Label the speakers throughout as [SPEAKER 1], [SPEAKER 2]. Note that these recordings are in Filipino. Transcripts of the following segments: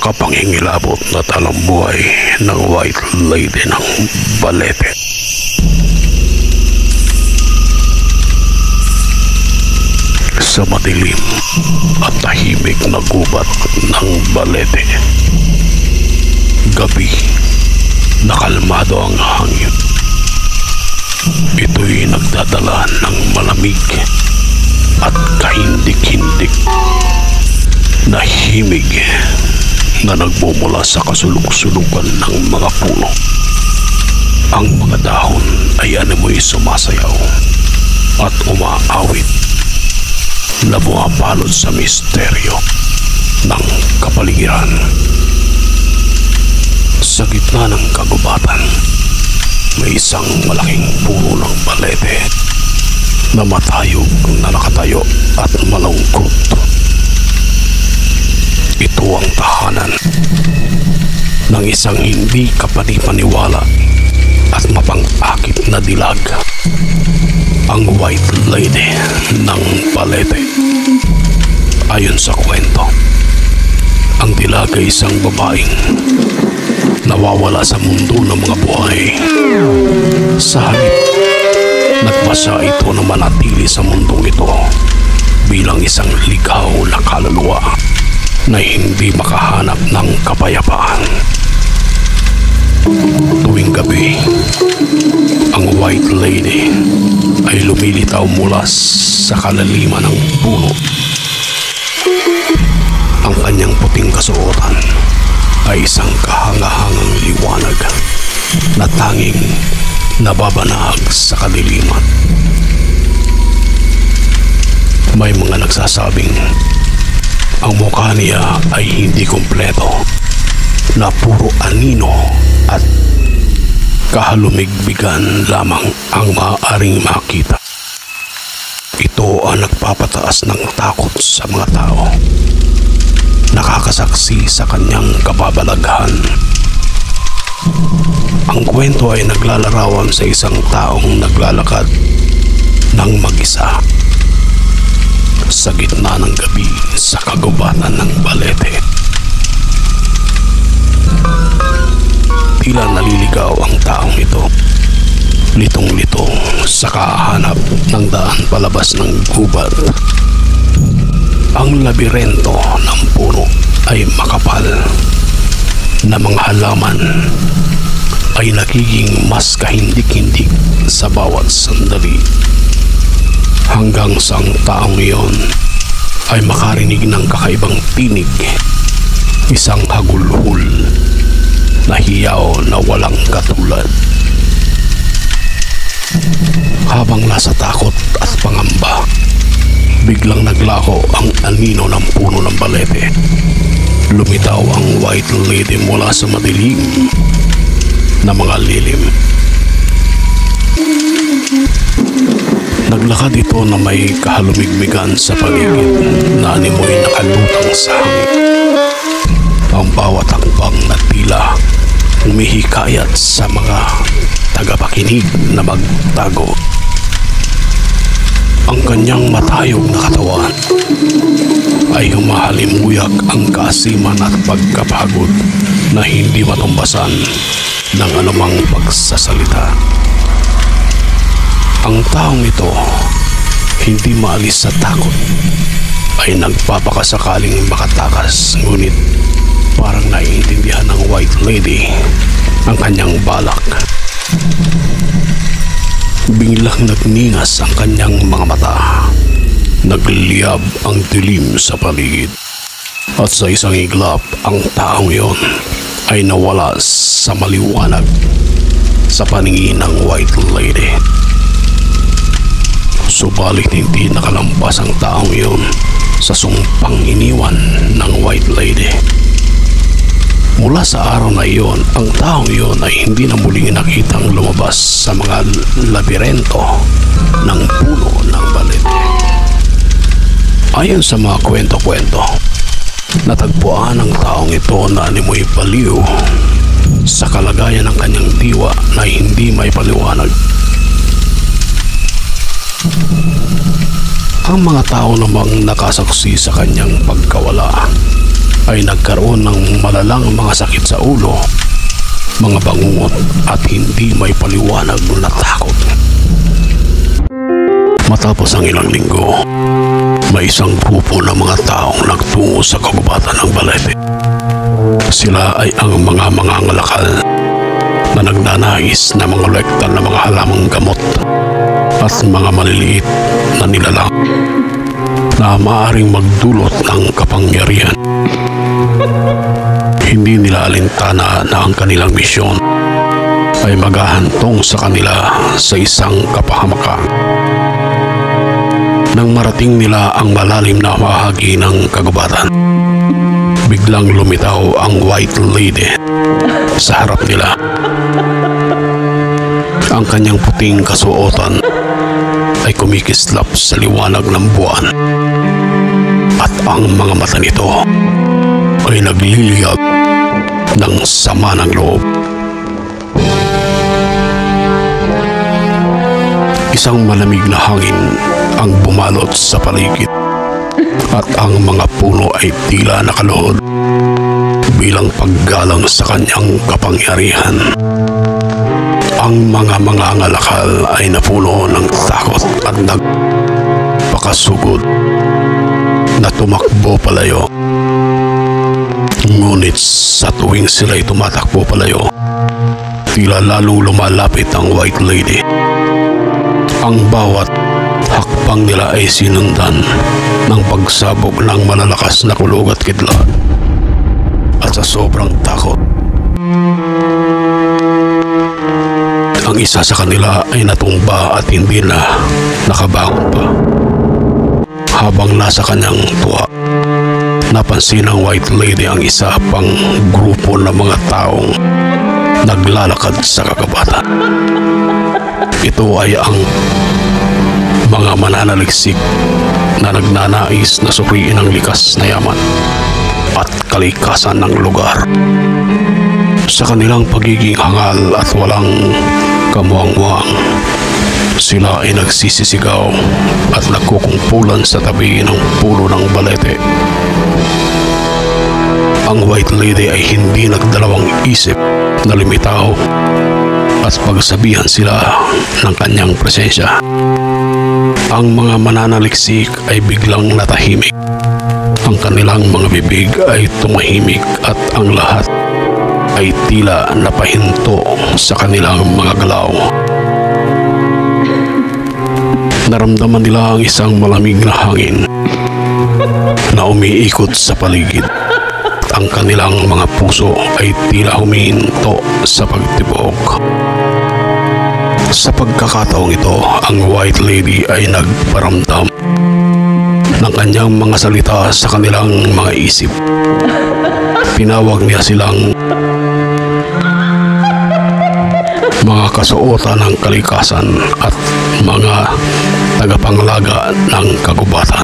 [SPEAKER 1] makapanghingilabot na talambuhay ng White Lady ng Balete. Sa madilim at tahimik na gubat ng Balete, gabi, nakalmado ang hangin. Ito'y nagdadala ng malamig at kahindik-hindik na himig na nagmumula sa kasuluk-sulukan ng mga puno. Ang mga dahon ay animoy sumasayaw at umaawit na bumapalot sa misteryo ng kapaligiran. Sa gitna ng kagubatan, may isang malaking puno ng balete na matayog na nakatayo at malungkot. Ito ang tahanan ng isang hindi kapanipaniwala at mapang-akit na dilag, ang White Lady ng Balete. Ayon sa kwento, ang dilag ay isang babaeng nawawala sa mundo ng mga buhay. Sa halip, nagpasya ito na manatili sa mundong ito bilang isang ligaw na kaluluwa na hindi makahanap ng kapayapaan. Tuwing gabi, ang White Lady ay lumilitaw mula sa kalaliman ng puno. Ang kanyang puting kasuotan ay isang kahangahangang liwanag na tanging nababanag sa kadiliman. May mga nagsasabing ang mukha niya ay hindi kumpleto, na puro anino at kahalumigbigan lamang ang maaaring makita. Ito ang nagpapataas ng takot sa mga tao, nakakasaksi sa kanyang kababalaghan. Ang kwento ay naglalarawan sa isang taong naglalakad ng mag-isa sa gitna ng gabi sa kagubatan ng Balete. Tila naliligaw ang taong ito, litong-lito sa kahanap ng daan palabas ng gubat. Ang labirento ng puno ay makapal na mga halaman ay nagiging mas kahindik-hindik sa bawat sandali, hanggang sa ang taong iyon ay makarinig ng kakaibang tinig, isang hagulhul na hiyaw na walang katulad. Habang nasa takot at pangamba, biglang naglaho ang anino ng puno ng Balete. Lumitaw ang White Lady mula sa madilim na mga lilim. Naglakad ito na may kahalumigmigan sa paligid na animoy nakalutang sa hangin. Ang bawat hakbang na tila humihikayat sa mga tagapakinig na magtago. Ang kanyang matayog na katawan ay humahalimuyag ang kaasiman at pagkapagod na hindi matumbasan ng anumang pagsasalita. Ang taong ito, hindi maalis sa takot, ay nagpapakasakaling makatakas, ngunit parang naiintindihan ng White Lady ang kanyang balak. Biglang nagningas ang kanyang mga mata. Nagliyab ang dilim sa paligid. At sa isang iglap, ang taong iyon ay nawala sa maliwanag sa paningin ng White Lady. Subalit hindi nakalampas ang taong iyon sa sumpang iniwan ng White Lady. Mula sa araw na iyon, ang taong iyon ay hindi na muling nakitang lumabas sa mga labirento ng puno ng Balete. Ayon sa mga kwento-kwento, natagpuan ng taong ito na animoy baliw sa kalagayan ng kanyang diwa na hindi may paliwanag. Ang mga tao namang nakasaksi sa kanyang pagkawala ay nagkaroon ng malalang mga sakit sa ulo, mga bangungot at hindi may paliwanag na takot. Matapos ang ilang linggo, may isang grupo ng mga taong nagtungo sa kagubatan ng Balete. Sila ay ang mga mangangalakal na nagnanais na mga lektal na mga halamang gamot at mga maliliit na nilalang na maaaring magdulot ng kapangyarihan. Hindi nila alintana na ang kanilang misyon ay maghahantong sa kanila sa isang kapahamakan. Nang marating nila ang malalim na bahagi ng kagubatan, biglang lumitaw ang White Lady sa harap nila. Ang kanyang puting kasuotan ay kumikislap sa liwanag ng buwan at ang mga mata nito ay nagliliyab ng sama ng loob. Isang malamig na hangin ang bumalot sa paligid at ang mga puno ay tila nakaluhod bilang paggalang sa kanyang kapangyarihan. Ang mga mangangalakal ay napuno ng takot at nagpakasugod na tumakbo palayo. Ngunit sa tuwing sila'y tumatakbo palayo, tila lalong lumalapit ang White Lady. Ang bawat hakbang nila ay sinundan ng pagsabog ng malalakas na kulog at kidlat. At sa sobrang takot, ang isa sa kanila ay natumba at hindi na nakabangon pa. Habang nasa kanyang tuwa, napansin ng White Lady ang isa pang grupo ng mga taong naglalakad sa kagubatan. Ito ay ang mga mananaliksik na nagnanais na suriin ang likas na yaman at kalikasan ng lugar. Sa kanilang pagiging hangal at walang kamuang-muang, sila ay nagsisisigaw at nagkukumpulan sa tabi ng pulo ng Balete. Ang White Lady ay hindi nagdalawang isip na lumitaw at pagsabihan sila ng kanyang presensya. Ang mga mananaliksik ay biglang natahimik. Ang kanilang mga bibig ay tumahimik at ang lahat ay tila napahinto sa kanilang mga galaw. Naramdaman nila ang isang malamig na hangin na umiikot sa paligid. Ang kanilang mga puso ay tila humihinto sa pagtibok. Sa pagkakataong ito, ang White Lady ay nagparamdam ng kanyang mga salita sa kanilang mga isip. Tinawag niya silang mga kasuotan ng kalikasan at mga tagapanglaga ng kagubatan.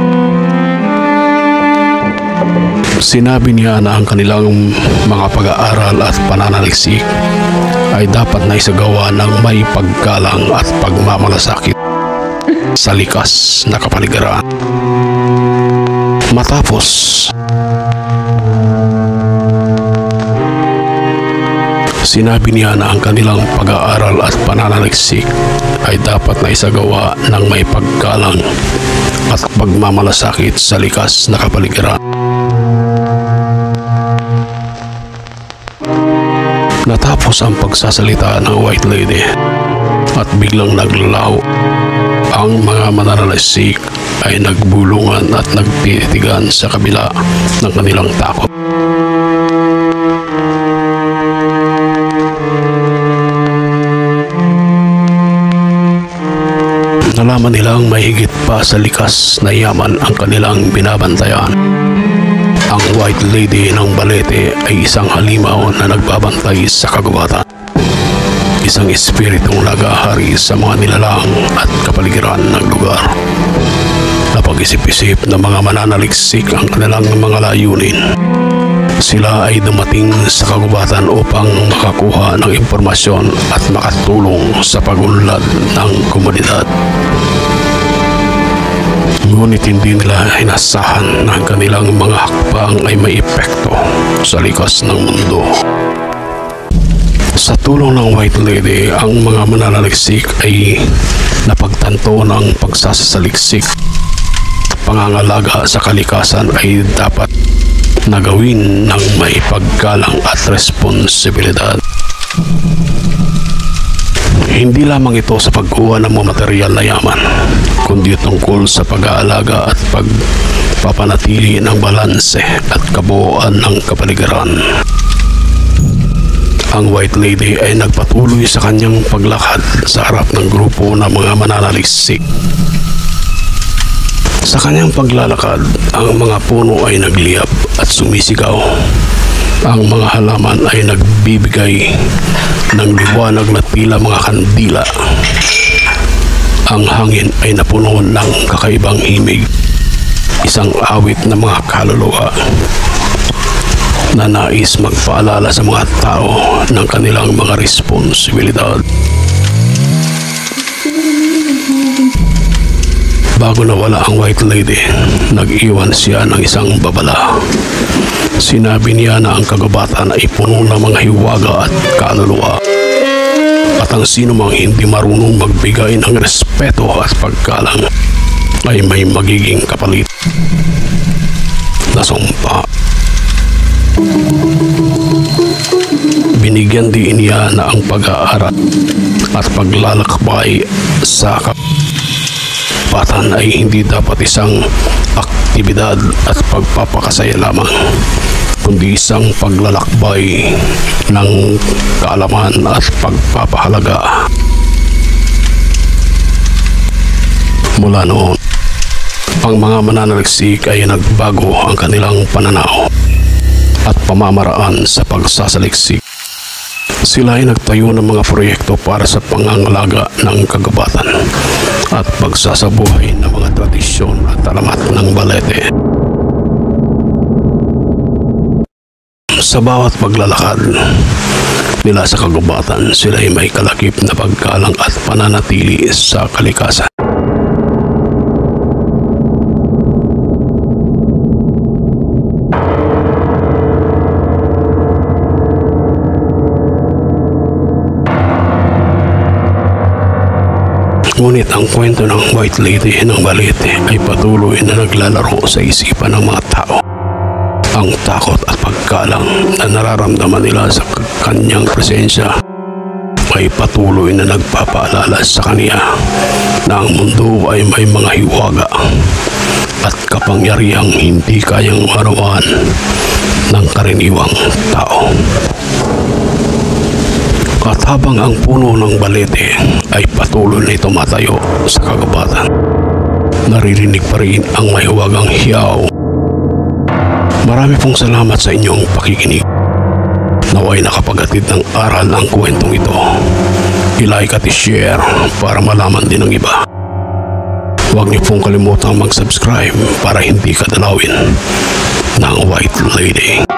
[SPEAKER 1] Sinabi niya na ang kanilang mga pag-aaral at pananaliksik ay dapat na isagawa ng may paggalang at pagmamalasakit sa likas na kapaligiran. Matapos, sinabi niya na ang kanilang pag-aaral at pananaliksik ay dapat na isagawa ng may paggalang at pagmamalasakit sa likas na kapaligiran. Natapos ang pagsasalita ng White Lady at biglang naglalaho. Ang mga mananaliksik ay nagbulungan at nagtitigan sa kabila ng kanilang takot. Nalaman nilang may higit pa sa likas na yaman ang kanilang binabantayan. Ang White Lady ng Balete ay isang halimaw na nagbabantay sa kagubatan. Isang espiritong nagahari sa mga nilalang at kapaligiran ng lugar. Napag-isip-isip ng mga mananaliksik ang kanilang mga layunin. Sila ay dumating sa kagubatan upang makakuha ng impormasyon at makatulong sa pagunlad ng komunidad. Ngunit hindi nila inasahan na ang kanilang mga hakbang ay may epekto sa likas ng mundo. Sa tulong ng White Lady, ang mga mananaliksik ay napagtanto ng pagsasaliksik. Pangangalaga sa kalikasan ay dapat nagawin ng may paggalang at responsibilidad. Hindi lamang ito sa pagkuha ng mga material na yaman, kundi tungkol sa pag-aalaga at pagpapanatili ng balanse at kabuuan ng kapaligiran. Ang White Lady ay nagpatuloy sa kanyang paglakad sa harap ng grupo ng mga mananaliksik. Sa kanyang paglalakad, ang mga puno ay nagliyab at sumisigaw. Ang mga halaman ay nagbibigay ng liwanag na tila mga kandila. Ang hangin ay napuno ng kakaibang himig, isang awit na mga kaluluwa na nais magpaalala sa mga tao ng kanilang mga responsibilidad. Bago nawala ang White Lady, nag-iwan siya ng isang babala. Sinabi niya na ang kagubatan ay puno ng mga hiwaga at kaluluwa. At ang sino mang hindi marunong magbigay ng respeto at paggalang ay may magiging kapalit na sumpa. Binigyan din niya na ang pag-aaral at paglalakbay sa kapatan ay hindi dapat isang aktibidad at pagpapakasaya lamang, kundi isang paglalakbay ng kaalaman at pagpapahalaga. Mula noon, ang mga mananaliksik ay nagbago ang kanilang pananaw at pamamaraan sa pagsasaliksik. Sila ay nagtayo ng mga proyekto para sa pangangalaga ng kagubatan at pagsasabuhay ng mga tradisyon at alamat ng Balete. Sa bawat paglalakad nila sa kagubatan, sila ay may kalakip na paggalang at pananatili sa kalikasan. Ngunit ang kwento ng White Lady ng Balete ay patuloy na naglalaro sa isipan ng mga tao. Ang takot at paggalang na nararamdaman nila sa kanyang presensya ay patuloy na nagpapaalala sa kanya na ang mundo ay may mga hiwaga at kapangyarihang hindi kayang marawan ng karaniwang tao. At habang ang puno ng Balete ay patuloy na tumatayo sa kagubatan, naririnig pa rin ang mahiwagang hiyaw. Marami pong salamat sa inyong pakikinig. Naway nakapagatid ng aral ang kwentong ito. I-like at i-share para malaman din ng iba. Huwag niyo pong kalimutang mag-subscribe para hindi kadalawin ng White Lady.